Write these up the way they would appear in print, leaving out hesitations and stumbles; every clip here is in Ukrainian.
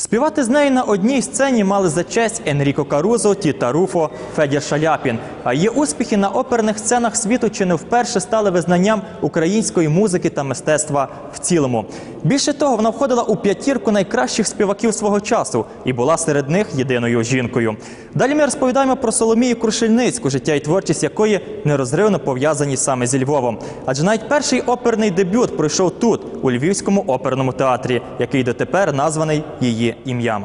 Співати з нею на одній сцені мали за честь Енріко Карузо, Тіта Руфо, Федір Шаляпін. А її успіхи на оперних сценах світу чи не вперше стали визнанням української музики та мистецтва в цілому. Більше того, вона входила у п'ятірку найкращих співаків свого часу і була серед них єдиною жінкою. Далі ми розповідаємо про Соломію Крушельницьку, життя і творчість якої нерозривно пов'язані саме зі Львовом. Адже навіть перший оперний дебют пройшов тут, у Львівському оперному театрі, який дотепер названий її ім'ям.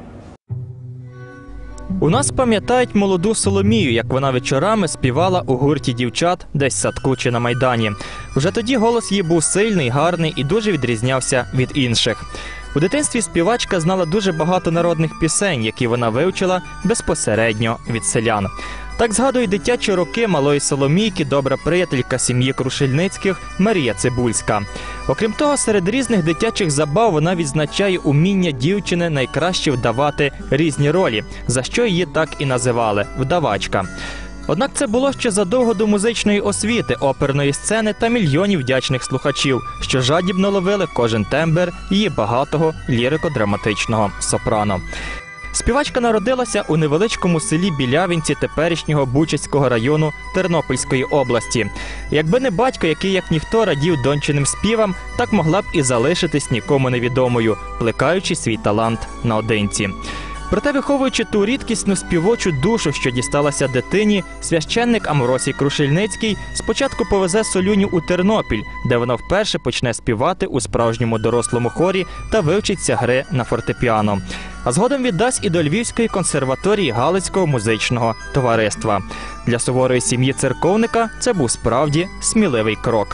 У нас пам'ятають молоду Соломію, як вона вечорами співала у гурті дівчат десь в садку чи на Майдані. Вже тоді голос її був сильний, гарний і дуже відрізнявся від інших. У дитинстві співачка знала дуже багато народних пісень, які вона вивчила безпосередньо від селян. Так згадує дитячі роки малої Соломійки добра приятелька сім'ї Крушельницьких Марія Цибульська. Окрім того, серед різних дитячих забав вона відзначає уміння дівчини найкраще вдавати різні ролі, за що її так і називали – вдавачка. Однак це було ще задовго до музичної освіти, оперної сцени та мільйонів вдячних слухачів, що жадібно ловили кожен тембр її багатого лірико-драматичного сопрано. Співачка народилася у невеличкому селі Білявинці теперішнього Бучацького району Тернопільської області. Якби не батько, який як ніхто радів дончиним співам, так могла б і залишитись нікому невідомою, плекаючи свій талант наодинці. Проте, виховуючи ту рідкісну співочу душу, що дісталася дитині, священник Амвросій Крушельницький спочатку повезе Солюню у Тернопіль, де вона вперше почне співати у справжньому дорослому хорі та вивчиться гри на фортепіано. А згодом віддасть і до Львівської консерваторії Галицького музичного товариства. Для суворої сім'ї церковника це був справді сміливий крок.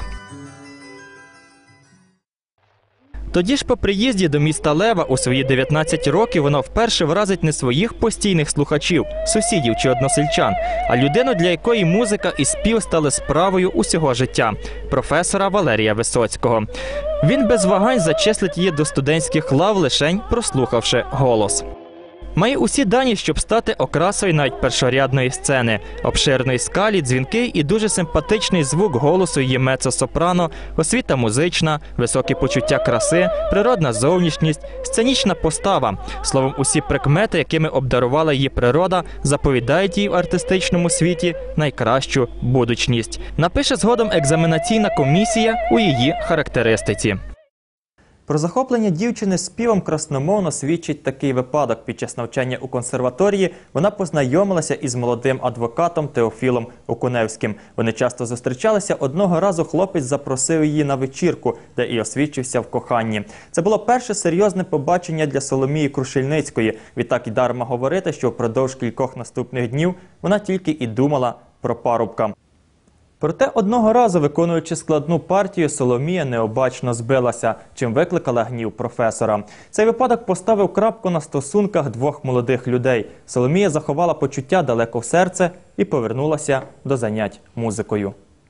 Тоді ж по приїзді до міста Лева у свої 19 років вона вперше вразить не своїх постійних слухачів, сусідів чи односельчан, а людину, для якої музика і спів стали справою усього життя – професора Валерія Висоцького. Він без вагань зачислить її до студентських лав, лишень прослухавши голос. Має усі дані, щоб стати окрасою навіть першорядної сцени. Обширної скалі, дзвінкий і дуже симпатичний звук голосу її меццо-сопрано, освіта музична, високі почуття краси, природна зовнішність, сценічна постава. Словом, усі прикмети, якими обдарувала її природа, заповідають їй в артистичному світі найкращу будучність. Напише згодом екзаменаційна комісія у її характеристиці. Про захоплення дівчини співом красномовно свідчить такий випадок. Під час навчання у консерваторії вона познайомилася із молодим адвокатом Теофілом Окуневським. Вони часто зустрічалися. Одного разу хлопець запросив її на вечірку, де і освідчився в коханні. Це було перше серйозне побачення для Соломії Крушельницької. Відтак і дарма говорити, що впродовж кількох наступних днів вона тільки і думала про парубка. Проте одного разу, виконуючи складну партію, Соломія необачно збилася, чим викликала гнів професора. Цей випадок поставив крапку на стосунках двох молодих людей. Соломія заховала почуття далеко в серце і повернулася до занять музикою.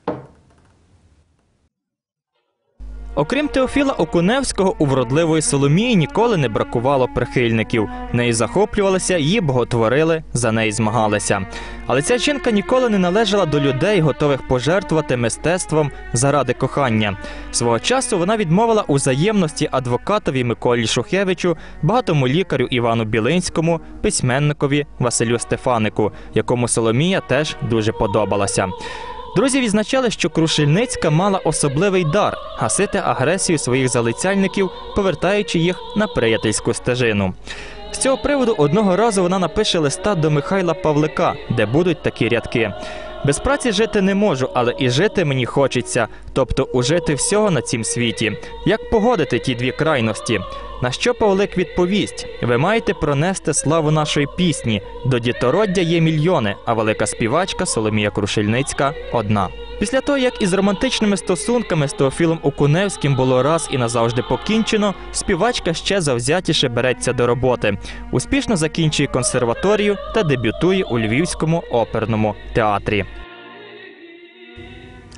Окрім Теофіла Окуневського, у вродливої Соломії ніколи не бракувало прихильників. Нею захоплювалися, її боготворили, за неї змагалися. Але ця жінка ніколи не належала до людей, готових пожертвувати мистецтвом заради кохання. Свого часу вона відмовила у взаємності адвокатові Миколі Шухевичу, багатому лікарю Івану Білинському, письменникові Василю Стефанику, якому Соломія теж дуже подобалася. Друзі відзначали, що Крушельницька мала особливий дар – гасити агресію своїх залицяльників, повертаючи їх на приятельську стежину. З цього приводу одного разу вона напише листа до Михайла Павлика, де будуть такі рядки. «Без праці жити не можу, але і жити мені хочеться, тобто ужити всього на цім світі. Як погодити ті дві крайності?» На що Павлик відповість: «Ви маєте пронести славу нашої пісні. До дітороддя є мільйони, а велика співачка Соломія Крушельницька – одна». Після того, як із романтичними стосунками з Теофілом Окуневським було раз і назавжди покінчено, співачка ще завзятіше береться до роботи. Успішно закінчує консерваторію та дебютує у Львівському оперному театрі.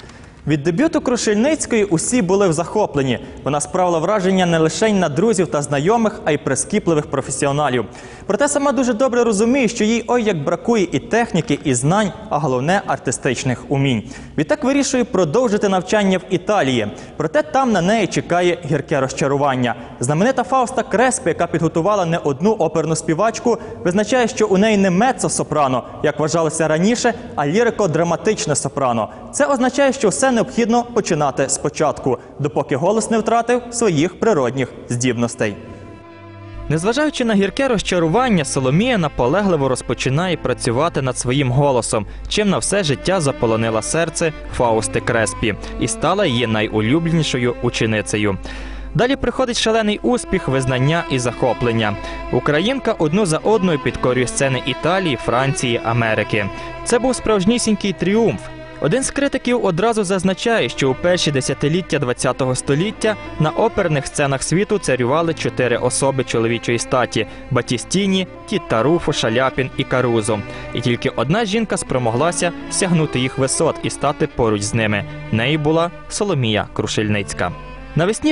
Від дебюту Крушельницької усі були в захопленні. Вона справила враження не лише на друзів та знайомих, а й прискіпливих професіоналів. Проте сама дуже добре розуміє, що їй ой як бракує і техніки, і знань, а головне – артистичних умінь. Відтак вирішує продовжити навчання в Італії. Проте там на неї чекає гірке розчарування. Знаменита Фауста Креспі, яка підготувала не одну оперну співачку, визначає, що у неї не меццо-сопрано, як вважалося раніше, а лірико-драматичне сопрано. Це означає, що все необхідно починати спочатку, допоки голос не втратив своїх природних здібностей. Незважаючи на гірке розчарування, Соломія наполегливо розпочинає працювати над своїм голосом, чим на все життя заполонила серце Фаусти Креспі і стала її найулюбленішою ученицею. Далі приходить шалений успіх, визнання і захоплення. Українка одну за одною підкорює сцени Італії, Франції, Америки. Це був справжнісінький тріумф. Один з критиків одразу зазначає, що у перші десятиліття ХХ століття на оперних сценах світу царювали 4 особи чоловічої статі – Батістіні, Тітта Руфо, Шаляпін і Карузо. І тільки одна жінка спромоглася сягнути їх висот і стати поруч з ними. Нею була Соломія Крушельницька. Навесні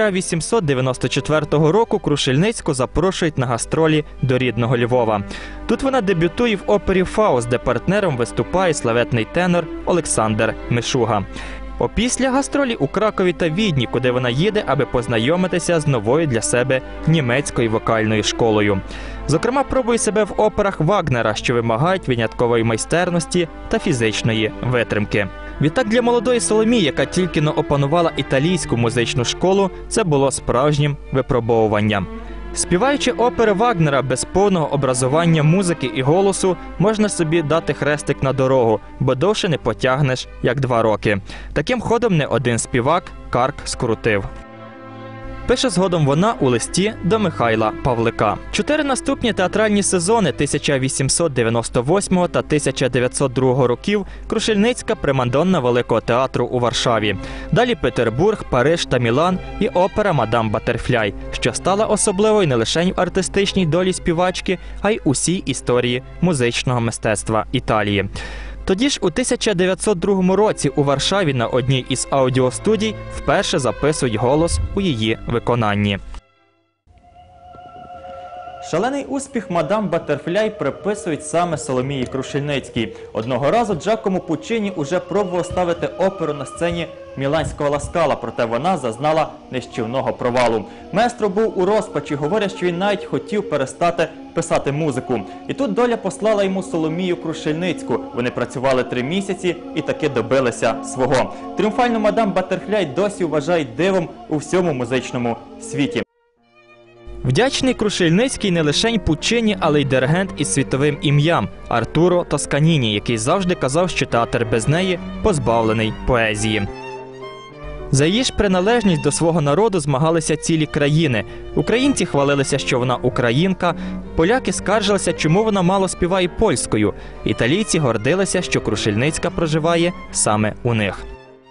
1894 року Крушельницьку запрошують на гастролі до рідного Львова. Тут вона дебютує в опері «Фауст», де партнером виступає славетний тенор Олександр Мишуга. Опісля гастролі у Кракові та Відні, куди вона їде, аби познайомитися з новою для себе німецькою вокальною школою. Зокрема, пробує себе в операх Вагнера, що вимагають виняткової майстерності та фізичної витримки. Відтак для молодої Соломії, яка тільки-но опанувала італійську музичну школу, це було справжнім випробовуванням. Співаючи опери Вагнера без повного образування музики і голосу, можна собі дати хрестик на дорогу, бо довше не потягнеш, як 2 роки. Таким ходом не один співак карк скрутив. Пише згодом вона у листі до Михайла Павлика. 4 наступні театральні сезони 1898 та 1902 років Крушельницька – примадонна Великого театру у Варшаві. Далі Петербург, Париж та Мілан і опера «Мадам Баттерфляй», що стала особливою не лише в артистичній долі співачки, а й усій історії музичного мистецтва Італії. Тоді ж у 1902 році у Варшаві на одній із аудіостудій вперше записують голос у її виконанні. Шалений успіх «Мадам Баттерфляй» приписують саме Соломії Крушельницькій. Одного разу Джакомо Пуччіні уже пробував ставити оперу на сцені Міланського Ла Скала, проте вона зазнала нищівного провалу. Маестро був у розпачі, говорять, що він навіть хотів перестати писати музику. І тут доля послала йому Соломію Крушельницьку. Вони працювали 3 місяці і таки добилися свого. Тріумфальну «Мадам Баттерфляй» досі вважають дивом у всьому музичному світі. Вдячний Крушельницький не лише Пуччіні, але й диригент із світовим ім'ям – Артуро Тосканіні, який завжди казав, що театр без неї позбавлений поезії. За її ж приналежність до свого народу змагалися цілі країни. Українці хвалилися, що вона українка, поляки скаржилися, чому вона мало співає польською, італійці гордилися, що Крушельницька проживає саме у них.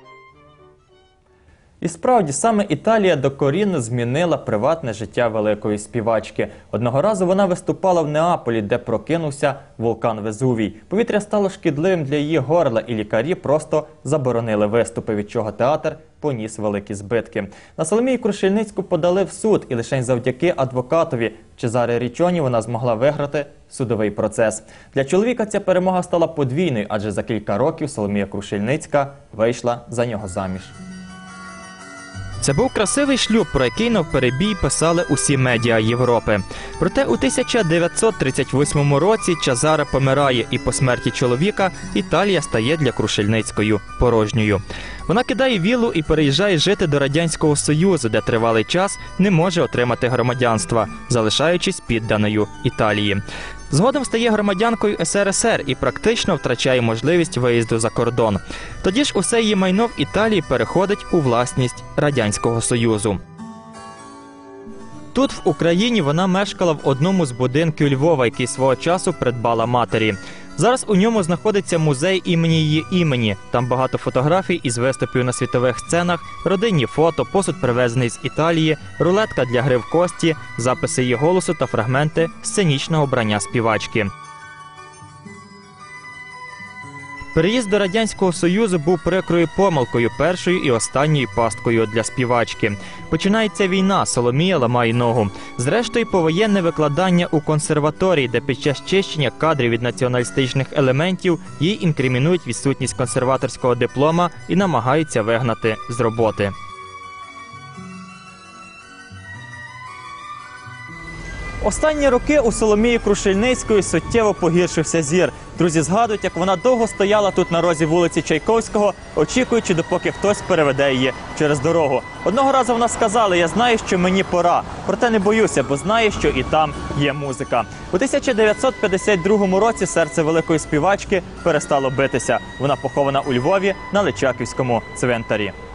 І справді, саме Італія докорінно змінила приватне життя великої співачки. Одного разу вона виступала в Неаполі, де прокинувся вулкан Везувій. Повітря стало шкідливим для її горла, і лікарі просто заборонили виступи, від чого театр поніс великі збитки. На Соломію Крушельницьку подали в суд, і лише завдяки адвокатові Чезаре Річоні вона змогла виграти судовий процес. Для чоловіка ця перемога стала подвійною, адже за кілька років Соломія Крушельницька вийшла за нього заміж. Це був красивий шлюб, про який навперебій писали усі медіа Європи. Проте у 1938 році Чезаре помирає, і по смерті чоловіка Італія стає для Крушельницької порожньою. Вона кидає віллу і переїжджає жити до Радянського Союзу, де тривалий час не може отримати громадянства, залишаючись підданою Італії. Згодом стає громадянкою СРСР і практично втрачає можливість виїзду за кордон. Тоді ж усе її майно в Італії переходить у власність Радянського Союзу. Тут, в Україні, вона мешкала в одному з будинків Львова, який свого часу придбала матері. Зараз у ньому знаходиться музей імені її імені. Там багато фотографій із виступів на світових сценах, родинні фото, посуд привезений з Італії, рулетка для гри в кості, записи її голосу та фрагменти сценічного вбрання співачки. Переїзд до Радянського Союзу був прикрою помилкою, першою і останньою пасткою для співачки. Починається війна, Соломія ламає ногу. Зрештою, повоєнне викладання у консерваторії, де під час чищення кадрів від націоналістичних елементів їй інкримінують відсутність консерваторського диплома і намагаються вигнати з роботи. Останні роки у Соломії Крушельницької суттєво погіршився зір. Друзі згадують, як вона довго стояла тут на розі вулиці Чайковського, очікуючи, допоки хтось переведе її через дорогу. Одного разу вона сказала: «Я знаю, що мені пора, проте не боюся, бо знаю, що і там є музика». У 1952 році серце великої співачки перестало битися. Вона похована у Львові на Личаківському цвинтарі.